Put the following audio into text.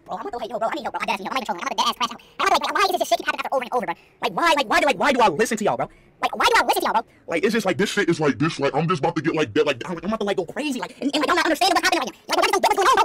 bro. I'm like, yo, bro. I mean, yo, bro. I'm not even trolling. I'm about to dead ass crash out. I'm like, why is this shit keep happening after over and over, bro? Why do I listen to y'all, bro? Why do I listen to y'all, bro? Like, it's just like, this shit is like this, like, I'm just about to get like dead, like, I'm about to like go crazy, like, and like, I'm not understanding what's happening right now. Like, what is going on, bro?